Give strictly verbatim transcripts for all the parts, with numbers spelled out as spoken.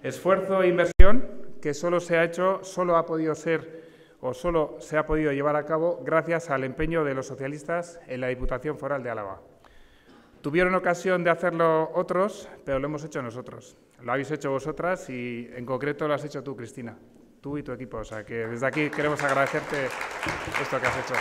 Esfuerzo e inversión que solo se ha hecho, solo ha podido ser o solo se ha podido llevar a cabo gracias al empeño de los socialistas en la Diputación Foral de Álava. Tuvieron ocasión de hacerlo otros, pero lo hemos hecho nosotros. Lo habéis hecho vosotras y, en concreto, lo has hecho tú, Cristina. Tú y tu equipo. O sea, que desde aquí queremos agradecerte esto que has hecho.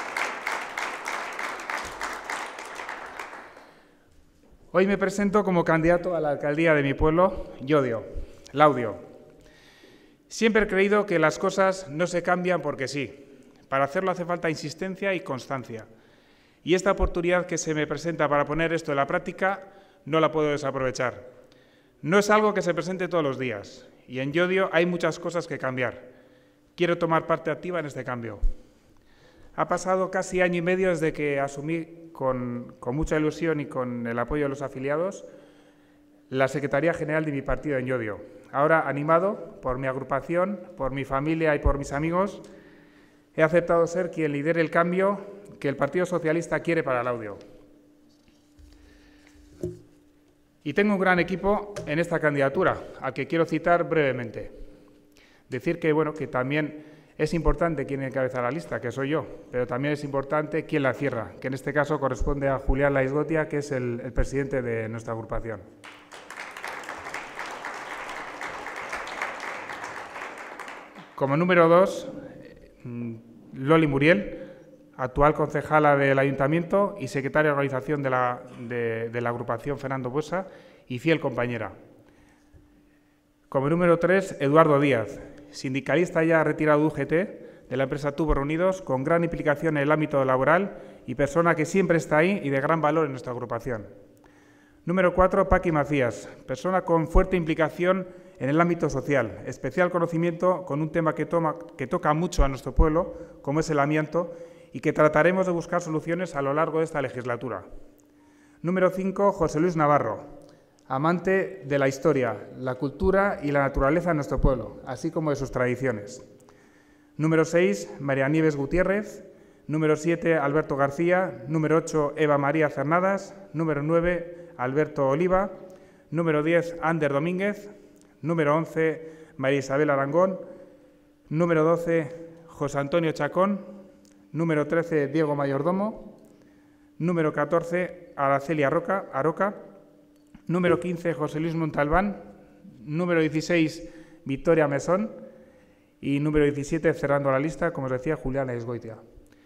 Hoy me presento como candidato a la alcaldía de mi pueblo, Llodio, Laudio. Siempre he creído que las cosas no se cambian porque sí. Para hacerlo hace falta insistencia y constancia. Y esta oportunidad que se me presenta para poner esto en la práctica no la puedo desaprovechar. No es algo que se presente todos los días y en Llodio hay muchas cosas que cambiar. Quiero tomar parte activa en este cambio. Ha pasado casi año y medio desde que asumí con, con mucha ilusión y con el apoyo de los afiliados la Secretaría General de mi partido en Llodio. Ahora, animado por mi agrupación, por mi familia y por mis amigos, he aceptado ser quien lidere el cambio que el Partido Socialista quiere para Laudio. Y tengo un gran equipo en esta candidatura, al que quiero citar brevemente. Decir que, bueno, que también es importante quién encabeza la lista, que soy yo, pero también es importante quién la cierra, que en este caso corresponde a Julián Laisgotia, que es el, el presidente de nuestra agrupación. Como número dos, Loli Muriel, actual concejala del Ayuntamiento y secretaria de organización de la, de, de la agrupación Fernando Buesa y fiel compañera. Como número tres, Eduardo Díaz, sindicalista ya retirado de U G T de la empresa Tubos Reunidos, con gran implicación en el ámbito laboral y persona que siempre está ahí y de gran valor en nuestra agrupación. Número cuatro, Paqui Macías, persona con fuerte implicación en el ámbito social, especial conocimiento con un tema que, toma, que toca mucho a nuestro pueblo, como es el amianto, y que trataremos de buscar soluciones a lo largo de esta legislatura. Número cinco, José Luis Navarro, amante de la historia, la cultura y la naturaleza de nuestro pueblo, así como de sus tradiciones. Número seis, María Nieves Gutiérrez. Número siete, Alberto García. Número ocho, Eva María Cernadas. Número nueve, Alberto Oliva. Número diez, Ander Domínguez. Número once, María Isabel Arangón. Número doce, José Antonio Chacón. Número trece, Diego Mayordomo. Número catorce, Araceli Aroca. Aroca. Número quince, José Luis Montalbán. Número dieciséis, Victoria Mesón. Y número diecisiete, cerrando la lista, como os decía, Julián Laisgotia.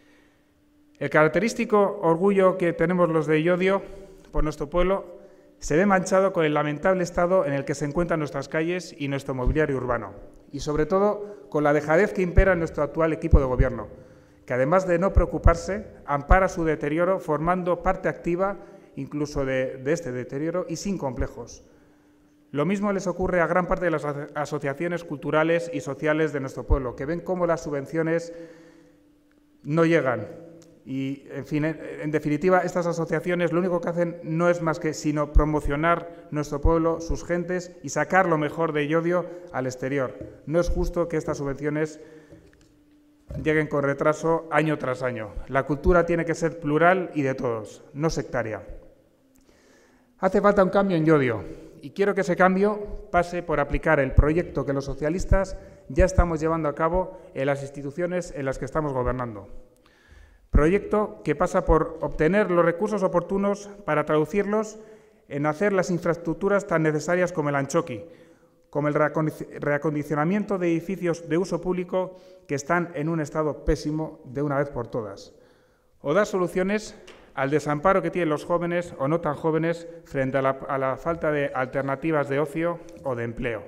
El característico orgullo que tenemos los de Llodio por nuestro pueblo se ve manchado con el lamentable estado en el que se encuentran nuestras calles y nuestro mobiliario urbano. Y sobre todo con la dejadez que impera en nuestro actual equipo de gobierno, que además de no preocuparse, ampara su deterioro formando parte activa incluso de, de este deterioro y sin complejos. Lo mismo les ocurre a gran parte de las asociaciones culturales y sociales de nuestro pueblo, que ven cómo las subvenciones no llegan. Y, en fin, en, en definitiva, estas asociaciones lo único que hacen no es más que sino promocionar nuestro pueblo, sus gentes y sacar lo mejor de Llodio al exterior. No es justo que estas subvenciones lleguen con retraso año tras año. La cultura tiene que ser plural y de todos, no sectaria. Hace falta un cambio en Llodio y quiero que ese cambio pase por aplicar el proyecto que los socialistas ya estamos llevando a cabo en las instituciones en las que estamos gobernando. Proyecto que pasa por obtener los recursos oportunos para traducirlos en hacer las infraestructuras tan necesarias como el Anchoqui, como el reacondicionamiento de edificios de uso público que están en un estado pésimo de una vez por todas, o dar soluciones al desamparo que tienen los jóvenes o no tan jóvenes frente a la, a la falta de alternativas de ocio o de empleo.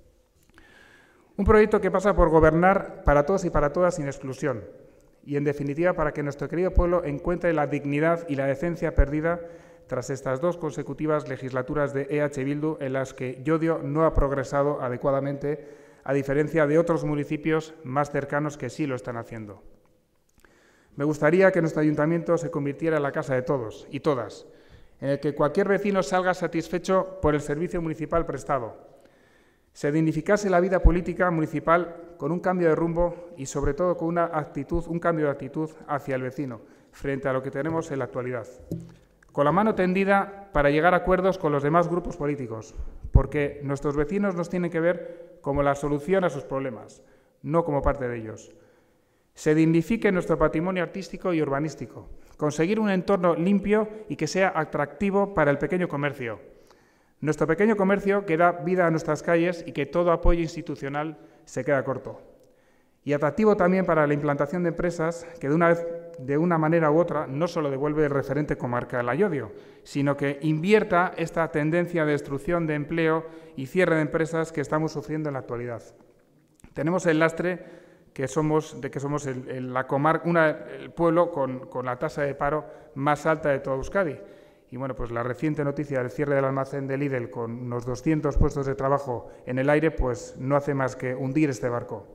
Un proyecto que pasa por gobernar para todos y para todas sin exclusión y, en definitiva, para que nuestro querido pueblo encuentre la dignidad y la decencia perdida tras estas dos consecutivas legislaturas de E H Bildu en las que Llodio no ha progresado adecuadamente, a diferencia de otros municipios más cercanos que sí lo están haciendo. Me gustaría que nuestro ayuntamiento se convirtiera en la casa de todos y todas, en el que cualquier vecino salga satisfecho por el servicio municipal prestado. Se dignificase la vida política municipal con un cambio de rumbo y, sobre todo, con una actitud, un cambio de actitud hacia el vecino, frente a lo que tenemos en la actualidad. con la mano tendida para llegar a acuerdos con los demás grupos políticos, porque nuestros vecinos nos tienen que ver como la solución a sus problemas, no como parte de ellos. Se dignifique nuestro patrimonio artístico y urbanístico, conseguir un entorno limpio y que sea atractivo para el pequeño comercio. Nuestro pequeño comercio que da vida a nuestras calles y que todo apoyo institucional se queda corto. Y atractivo también para la implantación de empresas que de una, vez, de una manera u otra no solo devuelve el referente comarcal a Llodio, sino que invierta esta tendencia de destrucción de empleo y cierre de empresas que estamos sufriendo en la actualidad. Tenemos el lastre que somos, de que somos el, el, la comarca, una, el pueblo con, con la tasa de paro más alta de toda Euskadi. Y bueno, pues la reciente noticia del cierre del almacén de Lidl con unos doscientos puestos de trabajo en el aire, pues no hace más que hundir este barco.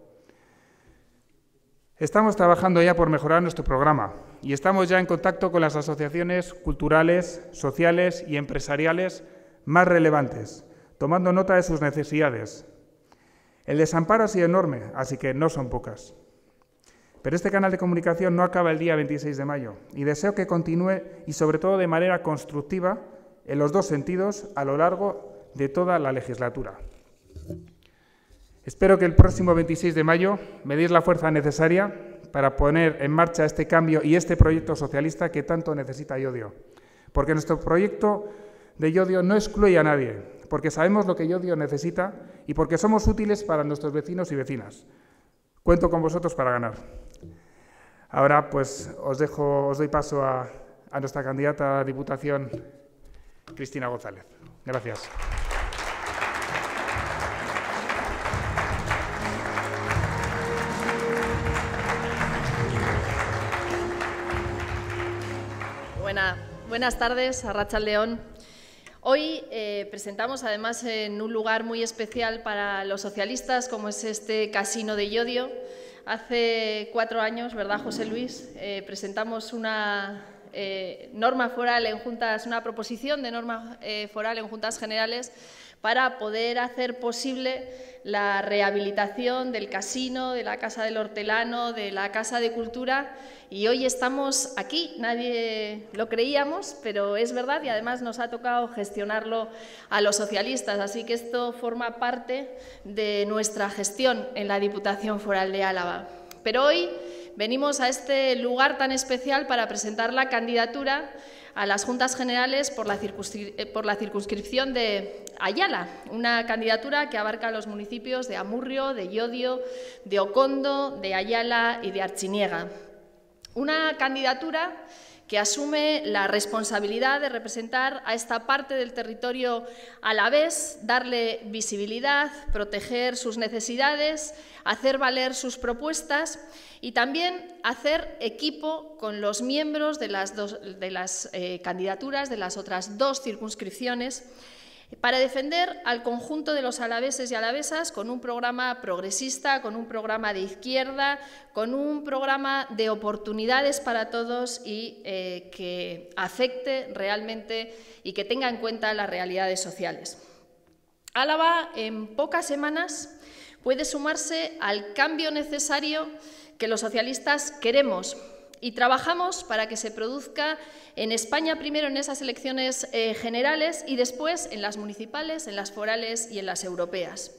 Estamos trabajando ya por mejorar nuestro programa y estamos ya en contacto con las asociaciones culturales, sociales y empresariales más relevantes, tomando nota de sus necesidades. El desamparo ha sido enorme, así que no son pocas. Pero este canal de comunicación no acaba el día veintiséis de mayo y deseo que continúe y sobre todo de manera constructiva en los dos sentidos a lo largo de toda la legislatura. Espero que el próximo veintiséis de mayo me deis la fuerza necesaria para poner en marcha este cambio y este proyecto socialista que tanto necesita Llodio. Porque nuestro proyecto de Llodio no excluye a nadie, porque sabemos lo que Llodio necesita y porque somos útiles para nuestros vecinos y vecinas. Cuento con vosotros para ganar. Ahora pues os dejo, os doy paso a, a nuestra candidata a Diputación, Cristina González. Gracias. Buena, buenas tardes, Arratsaldeon. Hoy eh, presentamos además en un lugar muy especial para los socialistas, como es este Casino de Llodio. Hace cuatro años, ¿verdad, José Luis? Eh, presentamos una eh, norma foral en juntas, una proposición de norma eh, foral en juntas generales para poder hacer posible la rehabilitación del casino, de la Casa del Hortelano, de la Casa de Cultura, y hoy estamos aquí. Nadie lo creíamos, pero es verdad, y además nos ha tocado gestionarlo a los socialistas, así que esto forma parte de nuestra gestión en la Diputación Foral de Álava. Pero hoy venimos a este lugar tan especial para presentar la candidatura a las Juntas Generales por la, circunscri por la circunscripción de Ayala, una candidatura que abarca los municipios de Amurrio, de Llodio, de Okondo, de Ayala y de Artziniega. Una candidatura que asume la responsabilidad de representar a esta parte del territorio alavés, darle visibilidad, proteger sus necesidades, hacer valer sus propuestas y también hacer equipo con los miembros de las, dos, de las eh, candidaturas de las otras dos circunscripciones para defender al conjunto de los alaveses y alavesas con un programa progresista, con un programa de izquierda, con un programa de oportunidades para todos y eh, que afecte realmente y que tenga en cuenta las realidades sociales. Álava, en pocas semanas, puede sumarse al cambio necesario que los socialistas queremos y trabajamos para que se produzca en España primero en esas elecciones eh, generales y después en las municipales, en las forales y en las europeas.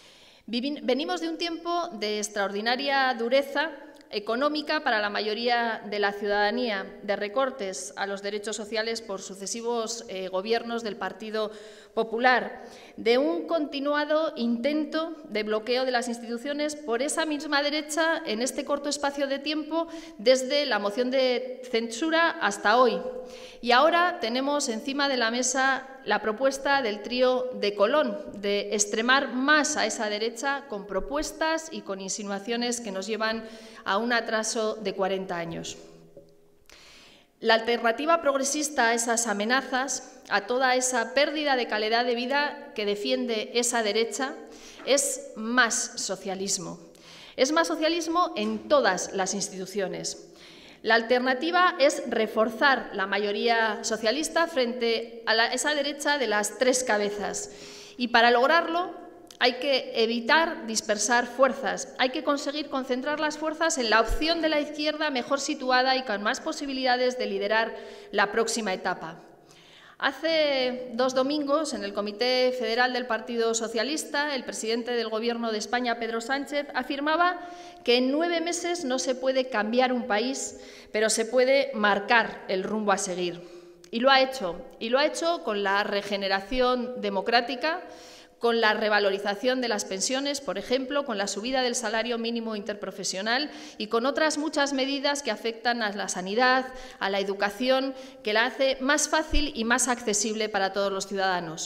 Venimos de un tiempo de extraordinaria dureza económica para la mayoría de la ciudadanía, de recortes a los derechos sociales por sucesivos eh, gobiernos del Partido Popular, de un continuado intento de bloqueo de las instituciones por esa misma derecha en este corto espacio de tiempo desde la moción de censura hasta hoy. Y ahora tenemos encima de la mesa la propuesta del trío de Colón de extremar más a esa derecha con propuestas y con insinuaciones que nos llevan a un atraso de cuarenta años. La alternativa progresista a esas amenazas, a toda esa pérdida de calidad de vida que defiende esa derecha, es más socialismo. Es más socialismo en todas las instituciones. La alternativa es reforzar la mayoría socialista frente a la, esa derecha de las tres cabezas. Y para lograrlo hay que evitar dispersar fuerzas, hay que conseguir concentrar las fuerzas en la opción de la izquierda mejor situada y con más posibilidades de liderar la próxima etapa. Hace dos domingos, en el Comité Federal del Partido Socialista, el presidente del Gobierno de España, Pedro Sánchez, afirmaba que en nueve meses no se puede cambiar un país, pero se puede marcar el rumbo a seguir. Y lo ha hecho, y lo ha hecho con la regeneración democrática, con la revalorización de las pensiones, por ejemplo, con la subida del salario mínimo interprofesional y con otras muchas medidas que afectan a la sanidad, a la educación, que la hace más fácil y más accesible para todos los ciudadanos.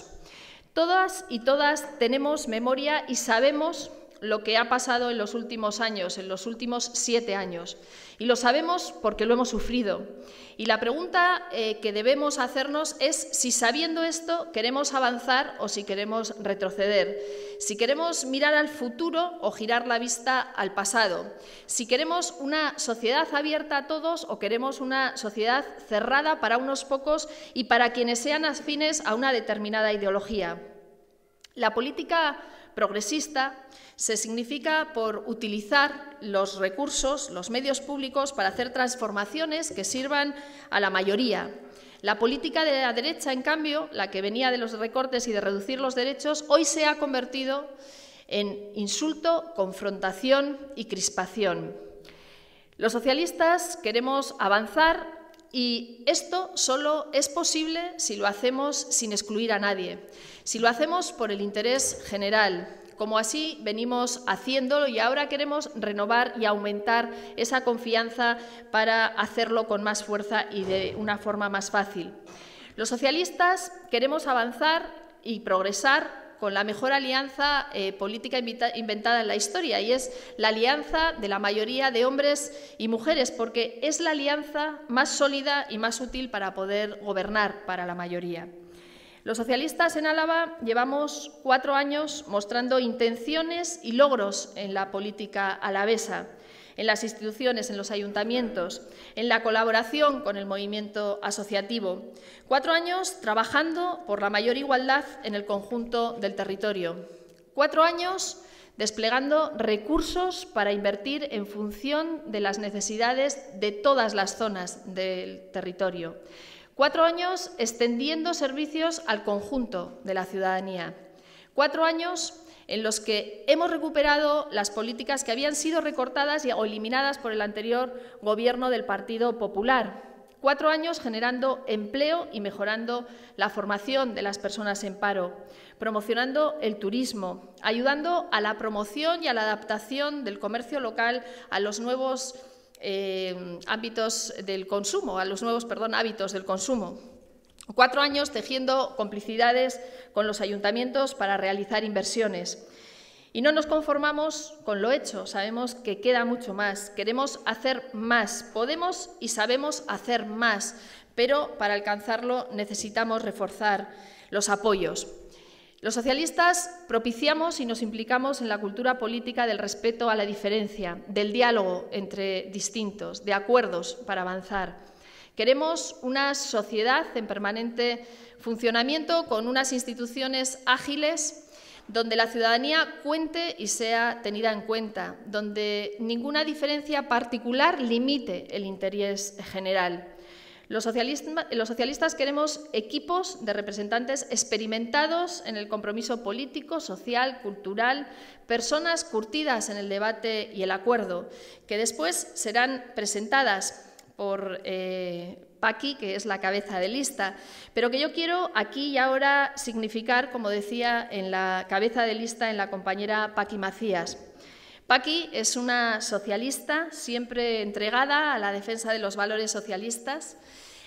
Todas y todas tenemos memoria y sabemos lo que ha pasado en los últimos años, en los últimos siete años. Y lo sabemos porque lo hemos sufrido. Y la pregunta eh, que debemos hacernos es si, sabiendo esto, queremos avanzar o si queremos retroceder. Si queremos mirar al futuro o girar la vista al pasado. Si queremos una sociedad abierta a todos o queremos una sociedad cerrada para unos pocos y para quienes sean afines a una determinada ideología. La política progresista se significa por utilizar los recursos, los medios públicos para hacer transformaciones que sirvan a la mayoría. La política de la derecha, en cambio, la que venía de los recortes y de reducir los derechos, hoy se ha convertido en insulto, confrontación y crispación. Los socialistas queremos avanzar y esto solo es posible si lo hacemos sin excluir a nadie, si lo hacemos por el interés general, como así venimos haciéndolo y ahora queremos renovar y aumentar esa confianza para hacerlo con más fuerza y de una forma más fácil. Los socialistas queremos avanzar y progresar con la mejor alianza eh, política inventada en la historia, y es la alianza de la mayoría de hombres y mujeres, porque es la alianza más sólida y más útil para poder gobernar para la mayoría. Los socialistas en Álava llevamos cuatro años mostrando intenciones y logros en la política alavesa, en las instituciones, en los ayuntamientos, en la colaboración con el movimiento asociativo. Cuatro años trabajando por la mayor igualdad en el conjunto del territorio. Cuatro años desplegando recursos para invertir en función de las necesidades de todas las zonas del territorio. Cuatro años extendiendo servicios al conjunto de la ciudadanía. Cuatro años en los que hemos recuperado las políticas que habían sido recortadas o eliminadas por el anterior Gobierno del Partido Popular. Cuatro años generando empleo y mejorando la formación de las personas en paro, promocionando el turismo, ayudando a la promoción y a la adaptación del comercio local a los nuevos eh, ámbitos del consumo, a los nuevos, perdón, hábitos del consumo. Cuatro años tejiendo complicidades con los ayuntamientos para realizar inversiones. Y no nos conformamos con lo hecho, sabemos que queda mucho más, queremos hacer más, podemos y sabemos hacer más, pero para alcanzarlo necesitamos reforzar los apoyos. Los socialistas propiciamos y nos implicamos en la cultura política del respeto a la diferencia, del diálogo entre distintos, de acuerdos para avanzar. Queremos una sociedad en permanente funcionamiento con unas instituciones ágiles donde la ciudadanía cuente y sea tenida en cuenta, donde ninguna diferencia particular limite el interés general. Los socialistas, los socialistas queremos equipos de representantes experimentados en el compromiso político, social, cultural, personas curtidas en el debate y el acuerdo, que después serán presentadas por eh, Paqui, que es la cabeza de lista, pero que yo quiero aquí y ahora significar, como decía, en la cabeza de lista, en la compañera Paqui Macías. Paqui es una socialista siempre entregada a la defensa de los valores socialistas.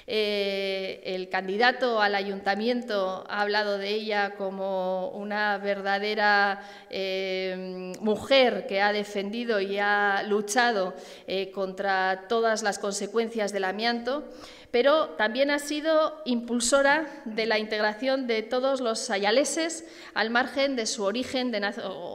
Eh, el candidato al ayuntamiento ha hablado de ella como una verdadera eh, mujer que ha defendido y ha luchado eh, contra todas las consecuencias del amianto, pero también ha sido impulsora de la integración de todos los ayaleses al margen de su origen de,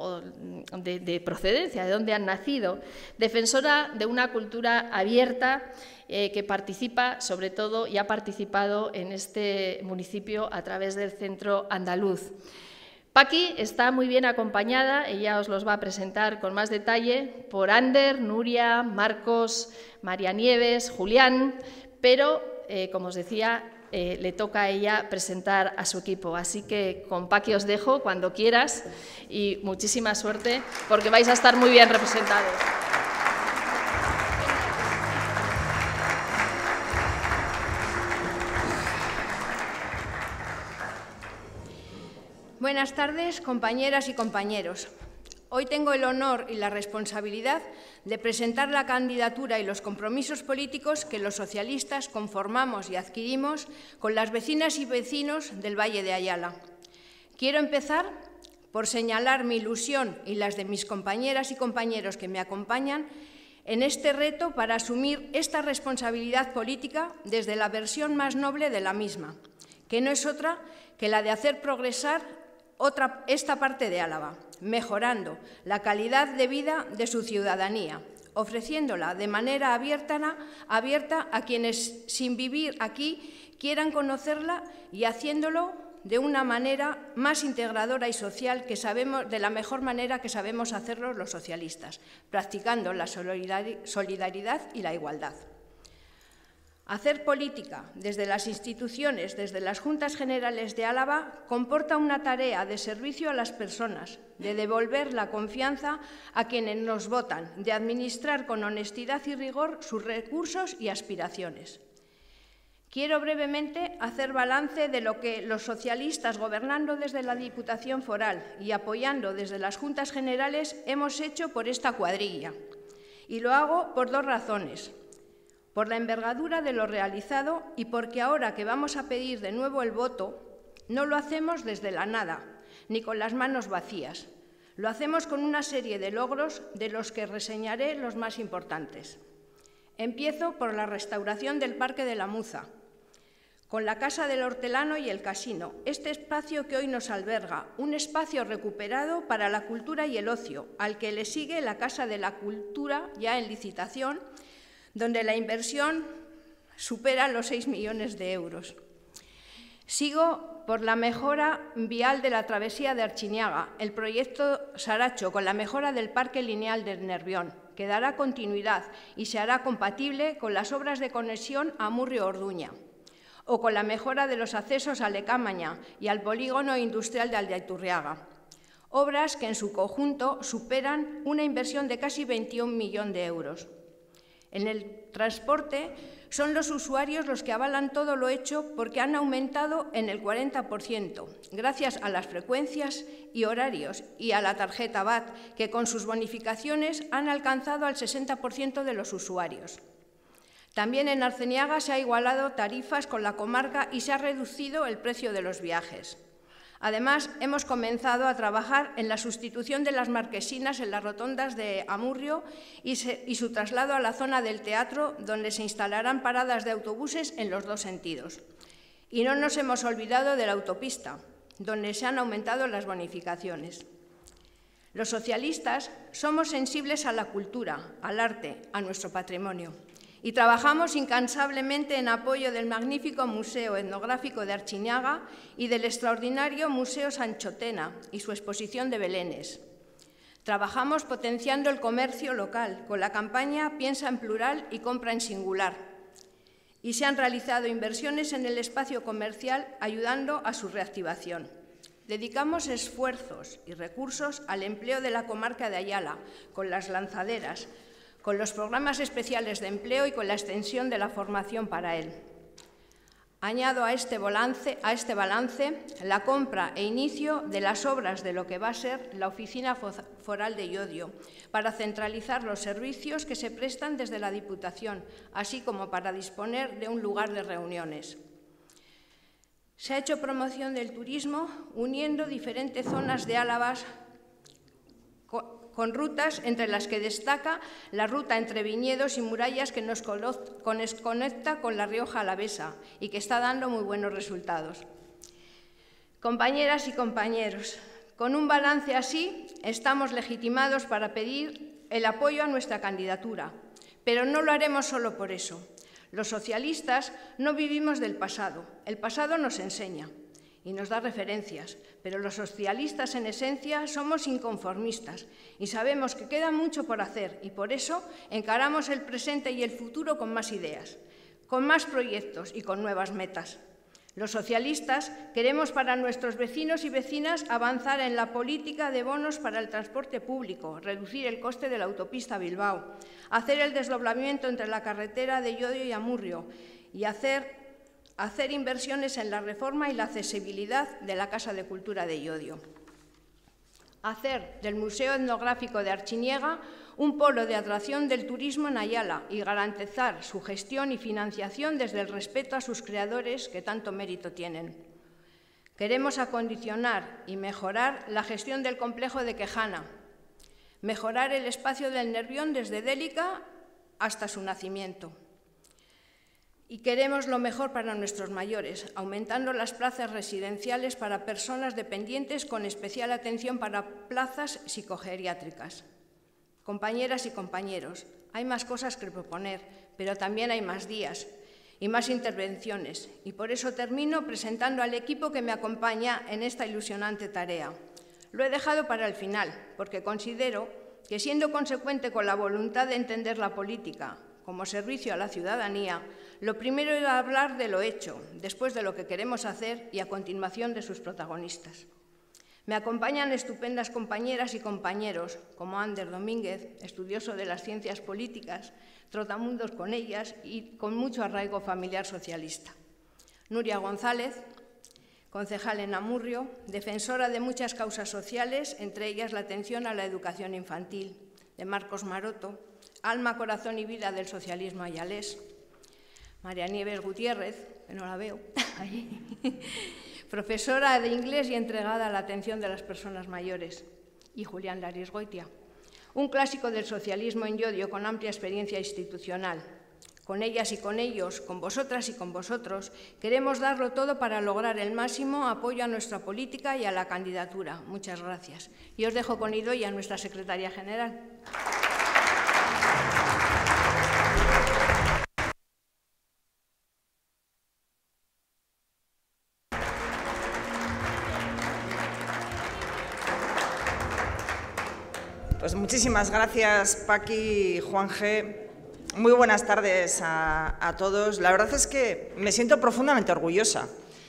de, de procedencia, de dónde han nacido, defensora de una cultura abierta Eh, que participa, sobre todo, y ha participado en este municipio a través del Centro Andaluz. Paqui está muy bien acompañada, ella os los va a presentar con más detalle, por Ander, Nuria, Marcos, María Nieves, Julián, pero, eh, como os decía, eh, le toca a ella presentar a su equipo. Así que con Paqui os dejo cuando quieras y muchísima suerte porque vais a estar muy bien representados. Buenas tardes, compañeras y compañeros. Hoy tengo el honor y la responsabilidad de presentar la candidatura y los compromisos políticos que los socialistas conformamos y adquirimos con las vecinas y vecinos del Valle de Ayala. Quiero empezar por señalar mi ilusión y las de mis compañeras y compañeros que me acompañan en este reto para asumir esta responsabilidad política desde la versión más noble de la misma, que no es otra que la de hacer progresar Otra, esta parte de Álava, mejorando la calidad de vida de su ciudadanía, ofreciéndola de manera abierta, abierta a quienes, sin vivir aquí, quieran conocerla y haciéndolo de una manera más integradora y social que sabemos, de la mejor manera que sabemos hacerlo los socialistas, practicando la solidaridad y la igualdad. Hacer política desde las instituciones, desde las Juntas Generales de Álava, comporta una tarea de servicio a las personas, de devolver la confianza a quienes nos votan, de administrar con honestidad y rigor sus recursos y aspiraciones. Quiero brevemente hacer balance de lo que los socialistas, gobernando desde la Diputación Foral y apoyando desde las Juntas Generales, hemos hecho por esta cuadrilla. Y lo hago por dos razones. Por la envergadura de lo realizado y porque ahora que vamos a pedir de nuevo el voto, no lo hacemos desde la nada, ni con las manos vacías. Lo hacemos con una serie de logros de los que reseñaré los más importantes. Empiezo por la restauración del Parque de la Muza, con la Casa del Hortelano y el Casino, este espacio que hoy nos alberga, un espacio recuperado para la cultura y el ocio, al que le sigue la Casa de la Cultura, ya en licitación, donde la inversión supera los seis millones de euros. Sigo por la mejora vial de la travesía de Archiniaga, el proyecto Saracho, con la mejora del Parque Lineal de Nervión, que dará continuidad y se hará compatible con las obras de conexión a Murrio-Orduña, o con la mejora de los accesos a Lecámaña y al polígono industrial de Aldaiturriaga, obras que en su conjunto superan una inversión de casi veintiún millones de euros. En el transporte son los usuarios los que avalan todo lo hecho porque han aumentado en el cuarenta por ciento, gracias a las frecuencias y horarios y a la tarjeta B A T, que con sus bonificaciones han alcanzado al sesenta por ciento de los usuarios. También en Arceniaga se ha igualado tarifas con la comarca y se ha reducido el precio de los viajes. Además, hemos comenzado a trabajar en la sustitución de las marquesinas en las rotondas de Amurrio y, se, y su traslado a la zona del teatro, donde se instalarán paradas de autobuses en los dos sentidos. Y no nos hemos olvidado de la autopista, donde se han aumentado las bonificaciones. Los socialistas somos sensibles a la cultura, al arte, a nuestro patrimonio. Y trabajamos incansablemente en apoyo del magnífico Museo Etnográfico de Archiniaga y del extraordinario Museo Sanchotena y su exposición de belenes. Trabajamos potenciando el comercio local con la campaña Piensa en plural y compra en singular. Y se han realizado inversiones en el espacio comercial ayudando a su reactivación. Dedicamos esfuerzos y recursos al empleo de la comarca de Ayala, con las lanzaderas, con los programas especiales de empleo y con la extensión de la formación para él. Añado a este balance, a este balance la compra e inicio de las obras de lo que va a ser la Oficina Foral de Llodio, para centralizar los servicios que se prestan desde la Diputación, así como para disponer de un lugar de reuniones. Se ha hecho promoción del turismo uniendo diferentes zonas de Álava con rutas entre las que destaca la ruta entre viñedos y murallas que nos conecta con La Rioja Alavesa y que está dando muy buenos resultados. Compañeras y compañeros, con un balance así estamos legitimados para pedir el apoyo a nuestra candidatura, pero no lo haremos solo por eso. Los socialistas no vivimos del pasado, el pasado nos enseña y nos da referencias, pero los socialistas en esencia somos inconformistas y sabemos que queda mucho por hacer y por eso encaramos el presente y el futuro con más ideas, con más proyectos y con nuevas metas. Los socialistas queremos para nuestros vecinos y vecinas avanzar en la política de bonos para el transporte público, reducir el coste de la autopista Bilbao, hacer el desdoblamiento entre la carretera de Llodio y Amurrio y hacer, hacer inversiones en la reforma y la accesibilidad de la Casa de Cultura de Llodio. Hacer del Museo Etnográfico de Artziniega un polo de atracción del turismo en Ayala y garantizar su gestión y financiación desde el respeto a sus creadores que tanto mérito tienen. Queremos acondicionar y mejorar la gestión del complejo de Quejana, mejorar el espacio del Nervión desde Délica hasta su nacimiento. Y queremos lo mejor para nuestros mayores, aumentando las plazas residenciales para personas dependientes con especial atención para plazas psicogeriátricas. Compañeras y compañeros, hay más cosas que proponer, pero también hay más días y más intervenciones. Y por eso termino presentando al equipo que me acompaña en esta ilusionante tarea. Lo he dejado para el final, porque considero que, siendo consecuente con la voluntad de entender la política como servicio a la ciudadanía, lo primero era hablar de lo hecho, después de lo que queremos hacer y a continuación de sus protagonistas. Me acompañan estupendas compañeras y compañeros, como Ander Domínguez, estudioso de las ciencias políticas, trotamundos con ellas y con mucho arraigo familiar socialista. Nuria González, concejal en Amurrio, defensora de muchas causas sociales, entre ellas la atención a la educación infantil, de Marcos Maroto, alma, corazón y vida del socialismo ayalés. María Nieves Gutiérrez, que no la veo, profesora de inglés y entregada a la atención de las personas mayores. Y Julián Larisgoitia, un clásico del socialismo en Llodio con amplia experiencia institucional. Con ellas y con ellos, con vosotras y con vosotros, queremos darlo todo para lograr el máximo apoyo a nuestra política y a la candidatura. Muchas gracias. Y os dejo con Idoia, nuestra secretaria general. Pues muchísimas gracias, Paqui y Juan G. Muy buenas tardes a, a todos. La verdad es que me siento profundamente orgullosa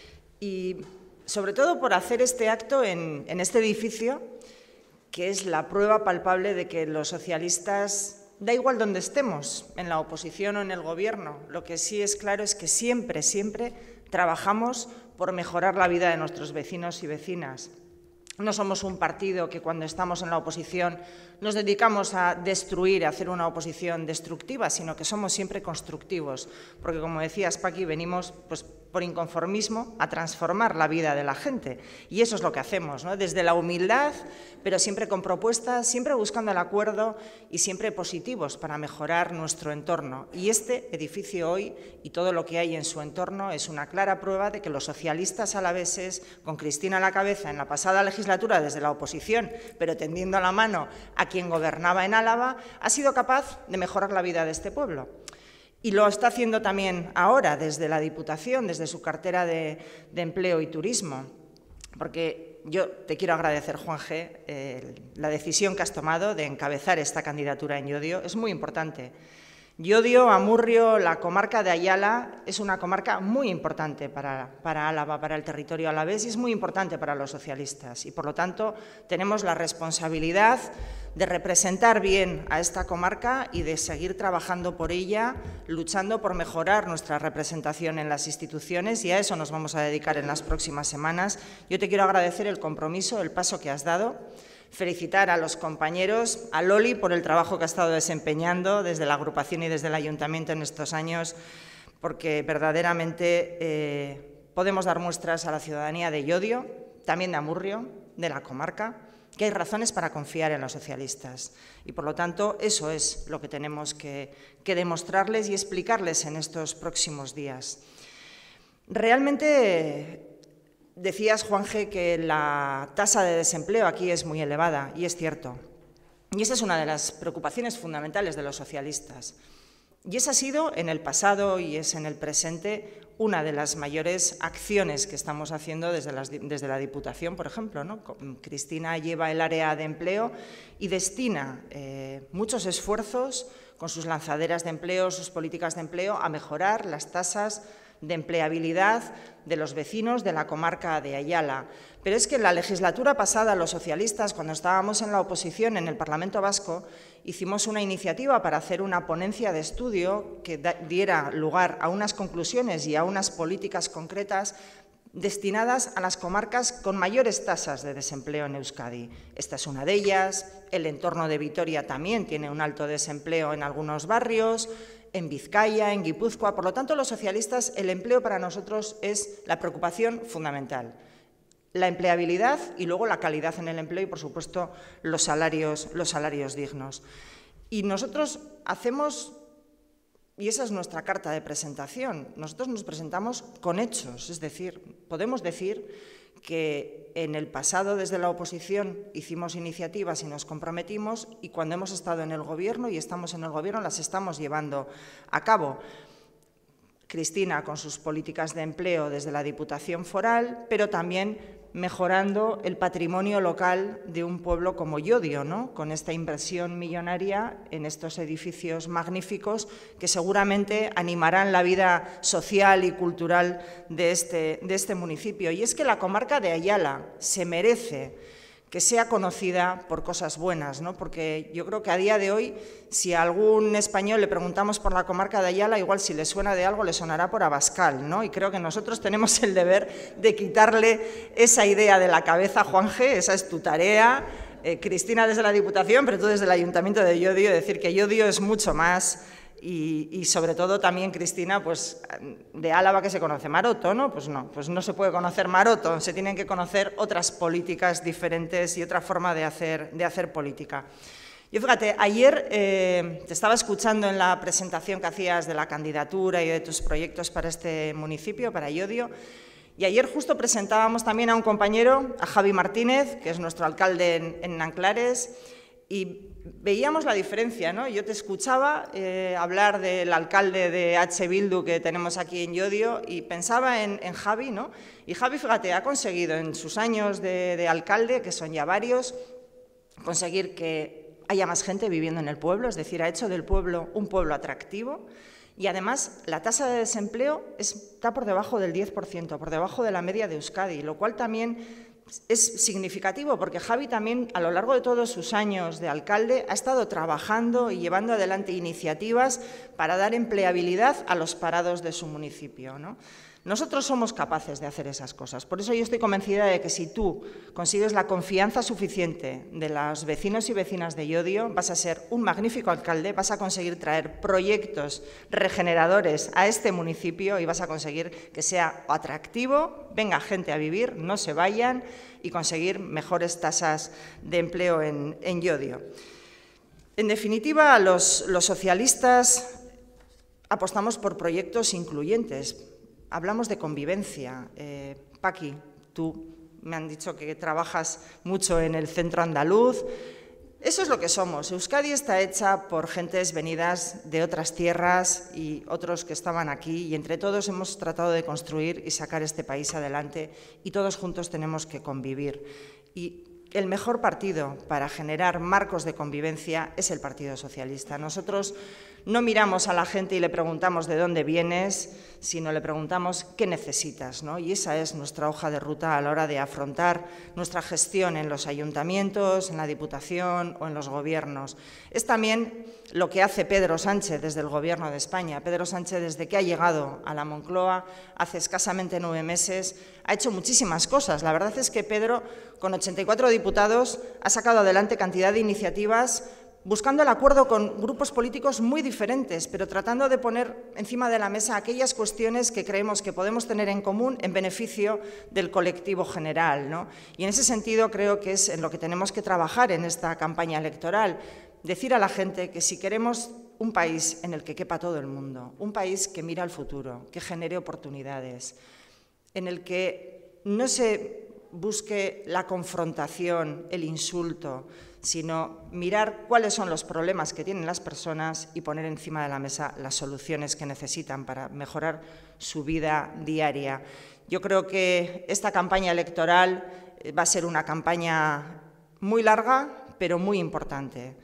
y sobre todo por hacer este acto en, en este edificio, que es la prueba palpable de que los socialistas, da igual donde estemos, en la oposición o en el gobierno, lo que sí es claro es que siempre, siempre trabajamos por mejorar la vida de nuestros vecinos y vecinas. No somos un partido que cuando estamos en la oposición nos dedicamos a destruir, a hacer una oposición destructiva, sino que somos siempre constructivos, porque, como decías, Paqui, venimos pues, por inconformismo a transformar la vida de la gente. Y eso es lo que hacemos, ¿no? Desde la humildad, pero siempre con propuestas, siempre buscando el acuerdo y siempre positivos para mejorar nuestro entorno. Y este edificio hoy y todo lo que hay en su entorno es una clara prueba de que los socialistas alaveses, con Cristina a la cabeza en la pasada legislatura desde la oposición, pero tendiendo la mano a quien gobernaba en Álava, ha sido capaz de mejorar la vida de este pueblo. Y lo está haciendo también ahora desde la Diputación, desde su cartera de, de Empleo y Turismo. Porque yo te quiero agradecer, Juan G., eh, la decisión que has tomado de encabezar esta candidatura en Llodio. Es muy importante. Llodio, Amurrio, la comarca de Ayala, es una comarca muy importante para, para Álava, para el territorio alavés, y es muy importante para los socialistas. Y, por lo tanto, tenemos la responsabilidad de representar bien a esta comarca y de seguir trabajando por ella, luchando por mejorar nuestra representación en las instituciones, y a eso nos vamos a dedicar en las próximas semanas. Yo te quiero agradecer el compromiso, el paso que has dado. Felicitar a los compañeros, a Loli por el trabajo que ha estado desempeñando desde la agrupación y desde el ayuntamiento en estos años, porque verdaderamente eh, podemos dar muestras a la ciudadanía de Llodio, también de Amurrio, de la comarca, que hay razones para confiar en los socialistas. Y, por lo tanto, eso es lo que tenemos que, que demostrarles y explicarles en estos próximos días. Realmente, decías, Juan G., que la tasa de desempleo aquí es muy elevada, y es cierto. Y esa es una de las preocupaciones fundamentales de los socialistas. Y esa ha sido en el pasado y es en el presente una de las mayores acciones que estamos haciendo desde, las, desde la Diputación, por ejemplo, ¿no? Cristina lleva el área de empleo y destina eh, muchos esfuerzos con sus lanzaderas de empleo, sus políticas de empleo, a mejorar las tasas de empleabilidad de los vecinos de la comarca de Ayala. Pero es que en la legislatura pasada los socialistas, cuando estábamos en la oposición en el Parlamento Vasco, hicimos una iniciativa para hacer una ponencia de estudio que diera lugar a unas conclusiones y a unas políticas concretas destinadas a las comarcas con mayores tasas de desempleo en Euskadi. Esta es una de ellas. El entorno de Vitoria también tiene un alto desempleo en algunos barrios, en Vizcaya, en Guipúzcoa. Por lo tanto, los socialistas, el empleo para nosotros es la preocupación fundamental. La empleabilidad y luego la calidad en el empleo y, por supuesto, los salarios, los salarios dignos. Y nosotros hacemos, y esa es nuestra carta de presentación, nosotros nos presentamos con hechos, es decir, podemos decir que en el pasado desde la oposición hicimos iniciativas y nos comprometimos y cuando hemos estado en el Gobierno y estamos en el Gobierno las estamos llevando a cabo. Cristina con sus políticas de empleo desde la Diputación Foral, pero también mejorando el patrimonio local de un pueblo como Llodio, ¿no? Con esta inversión millonaria en estos edificios magníficos que seguramente animarán la vida social y cultural de este, de este municipio. Y es que la comarca de Ayala se merece que sea conocida por cosas buenas, ¿no? Porque yo creo que a día de hoy, si a algún español le preguntamos por la comarca de Ayala, igual si le suena de algo, le sonará por Abascal, ¿no? Y creo que nosotros tenemos el deber de quitarle esa idea de la cabeza, Juanje, esa es tu tarea, eh, Cristina desde la Diputación, pero tú desde el Ayuntamiento de Llodio, decir que Llodio es mucho más. Y, y sobre todo también, Cristina, pues de Álava que se conoce Maroto, ¿no? Pues no, pues no se puede conocer Maroto, se tienen que conocer otras políticas diferentes y otra forma de hacer, de hacer política. Yo fíjate, ayer eh, te estaba escuchando en la presentación que hacías de la candidatura y de tus proyectos para este municipio, para Llodio, y ayer justo presentábamos también a un compañero, a Javi Martínez, que es nuestro alcalde en, en Nanclares, y veíamos la diferencia, ¿no? Yo te escuchaba eh, hablar del alcalde de H. Bildu que tenemos aquí en Llodio y pensaba en, en Javi, ¿no? Y Javi, fíjate, ha conseguido en sus años de, de alcalde, que son ya varios, conseguir que haya más gente viviendo en el pueblo, es decir, ha hecho del pueblo un pueblo atractivo y además la tasa de desempleo está por debajo del diez por ciento, por debajo de la media de Euskadi, lo cual también es significativo porque Javi también a lo largo de todos sus años de alcalde ha estado trabajando y llevando adelante iniciativas para dar empleabilidad a los parados de su municipio, ¿no? Nosotros somos capaces de hacer esas cosas. Por eso yo estoy convencida de que si tú consigues la confianza suficiente de los vecinos y vecinas de Llodio, vas a ser un magnífico alcalde, vas a conseguir traer proyectos regeneradores a este municipio y vas a conseguir que sea atractivo, venga gente a vivir, no se vayan y conseguir mejores tasas de empleo en, en Llodio. En definitiva, los, los socialistas apostamos por proyectos incluyentes. Hablamos de convivencia. Eh, Paqui, tú me han dicho que trabajas mucho en el centro andaluz. Eso es lo que somos. Euskadi está hecha por gentes venidas de otras tierras y otros que estaban aquí y entre todos hemos tratado de construir y sacar este país adelante y todos juntos tenemos que convivir. Y el mejor partido para generar marcos de convivencia es el Partido Socialista. Nosotros no miramos a la gente y le preguntamos de dónde vienes, sino le preguntamos qué necesitas, ¿no? Y esa es nuestra hoja de ruta a la hora de afrontar nuestra gestión en los ayuntamientos, en la Diputación o en los gobiernos. Es también lo que hace Pedro Sánchez desde el Gobierno de España. Pedro Sánchez, desde que ha llegado a la Moncloa hace escasamente nueve meses, ha hecho muchísimas cosas. La verdad es que Pedro, con ochenta y cuatro diputados, ha sacado adelante cantidad de iniciativas buscando el acuerdo con grupos políticos muy diferentes, pero tratando de poner encima de la mesa aquellas cuestiones que creemos que podemos tener en común en beneficio del colectivo general, ¿no? Y en ese sentido creo que es en lo que tenemos que trabajar en esta campaña electoral, decir a la gente que si queremos un país en el que quepa todo el mundo, un país que mira al futuro, que genere oportunidades, en el que no se busque la confrontación, el insulto, sino mirar cuáles son los problemas que tienen las personas y poner encima de la mesa las soluciones que necesitan para mejorar su vida diaria. Yo creo que esta campaña electoral va a ser una campaña muy larga, pero muy importante.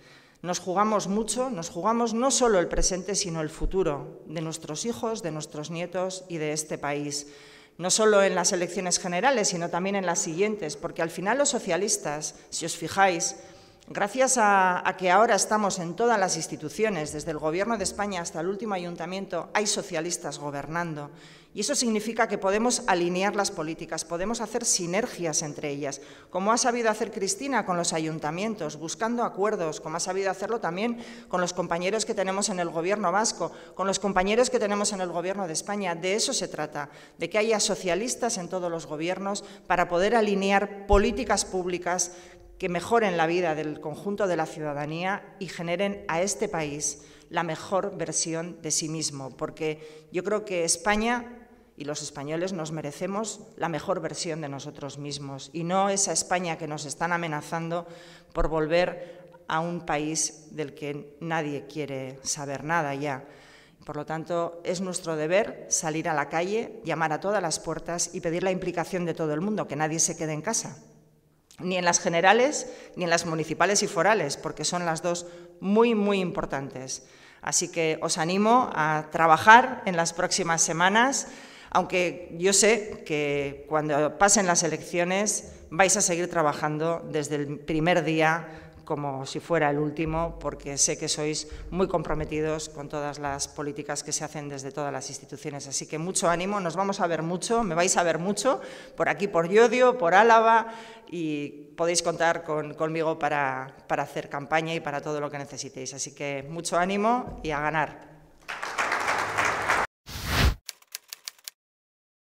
Nos jugamos mucho, nos jugamos no solo el presente, sino el futuro de nuestros hijos, de nuestros nietos y de este país. No solo en las elecciones generales, sino también en las siguientes, porque al final los socialistas, si os fijáis, gracias a, a que ahora estamos en todas las instituciones, desde el Gobierno de España hasta el último ayuntamiento, hay socialistas gobernando. Y eso significa que podemos alinear las políticas, podemos hacer sinergias entre ellas, como ha sabido hacer Cristina con los ayuntamientos, buscando acuerdos, como ha sabido hacerlo también con los compañeros que tenemos en el Gobierno vasco, con los compañeros que tenemos en el Gobierno de España. De eso se trata, de que haya socialistas en todos los gobiernos para poder alinear políticas públicas que mejoren la vida del conjunto de la ciudadanía y generen a este país la mejor versión de sí mismo, porque yo creo que España y los españoles nos merecemos la mejor versión de nosotros mismos y no esa España que nos están amenazando por volver a un país del que nadie quiere saber nada ya. Por lo tanto, es nuestro deber salir a la calle, llamar a todas las puertas y pedir la implicación de todo el mundo, que nadie se quede en casa, ni en las generales ni en las municipales y forales, porque son las dos muy, muy importantes. Así que os animo a trabajar en las próximas semanas, aunque yo sé que cuando pasen las elecciones vais a seguir trabajando desde el primer día como si fuera el último, porque sé que sois muy comprometidos con todas las políticas que se hacen desde todas las instituciones. Así que mucho ánimo, nos vamos a ver mucho, me vais a ver mucho, por aquí, por Llodio, por Álava, y podéis contar con, conmigo para, para hacer campaña y para todo lo que necesitéis. Así que mucho ánimo y a ganar.